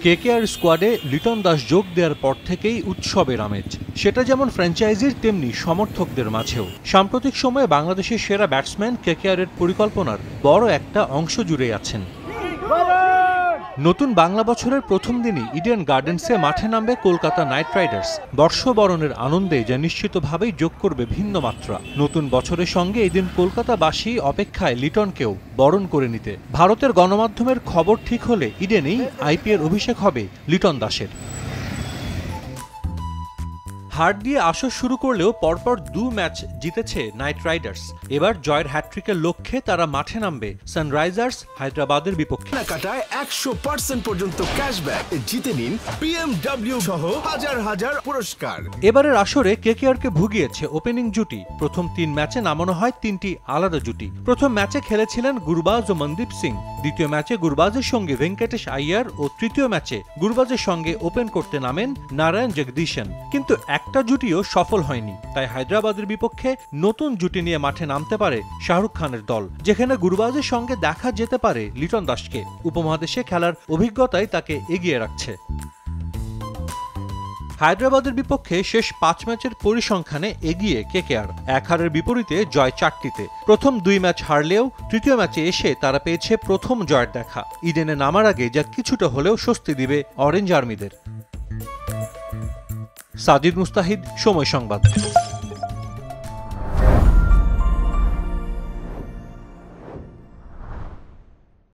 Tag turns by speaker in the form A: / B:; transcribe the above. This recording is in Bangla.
A: KKR স্কোয়াডে লিটন দাস যোগ দেওয়ার পর থেকেই উৎসবের আমেজ, সেটা যেমন ফ্র্যাঞ্চাইজির তেমনি সমর্থকদের মাঝেও। সাম্প্রতিক সময়ে বাংলাদেশের সেরা ব্যাটসম্যান KKR এর পরিকল্পনার বড় একটা অংশ জুড়ে আছেন। নতুন বাংলা বছরের প্রথম দিনই ইডেন গার্ডেন্সে মাঠে নামবে কলকাতা নাইট রাইডার্স। বর্ষবরণের আনন্দে যা নিশ্চিতভাবেই যোগ করবে ভিন্ন মাত্রা। নতুন বছরের সঙ্গে এদিন কলকাতাবাসী অপেক্ষায় লিটনকেও বরণ করে নিতে। ভারতের গণমাধ্যমের খবর ঠিক হলে ইডেনেই IPL অভিষেক হবে লিটন দাসের। হার দিয়ে আসর শুরু করলেও পরপর 2 ম্যাচ জিতেছে নাইট রাইডার্স। এবার জয়ের হ্যাট্রিকের লক্ষ্যে তারা মাঠে নামবে সানরাইজার্স হায়দ্রাবাদের বিপক্ষে।
B: কাটায় 100% পর্যন্ত ক্যাশব্যাক জিতে নিন BMW সহ হাজার হাজার পুরস্কার।
A: এবারের আসরে KKR কে ভুগিয়েছে ওপেনিং জুটি। প্রথম 3 ম্যাচে নামানো হয় 3টি আলাদা জুটি। প্রথম ম্যাচে খেলেছিলেন গুরবাজ ও মনদীপ সিং, দ্বিতীয় ম্যাচে গুরবাজের সঙ্গে ভেঙ্কটেশ আইয়ার ও তৃতীয় ম্যাচে গুরবাজের সঙ্গে ওপেন করতে নামেন নারায়ণ জগদীশন। কিন্তু একটা জুটিও সফল হয়নি, তাই হায়দ্রাবাদের বিপক্ষে নতুন জুটি নিয়ে মাঠে নামতে পারে শাহরুখ খানের দল, যেখানে গুরবাজের সঙ্গে দেখা যেতে পারে লিটন দাসকে। উপমহাদেশে খেলার অভিজ্ঞতাই তাকে এগিয়ে রাখছে। হায়দ্রাবাদের বিপক্ষে শেষ 5 ম্যাচের পরিসংখ্যানে এগিয়ে KKR। 1 হারের বিপরীতে জয় 4টিতে। প্রথম 2 ম্যাচ হারলেও তৃতীয় ম্যাচে এসে তারা পেয়েছে প্রথম জয়ের দেখা। ইডেনে নামার আগে যা কিছুটা হলেও স্বস্তি দিবে অরেঞ্জ আর্মিদের। সাজিদ মুস্তাহিদ, সময় সংবাদ।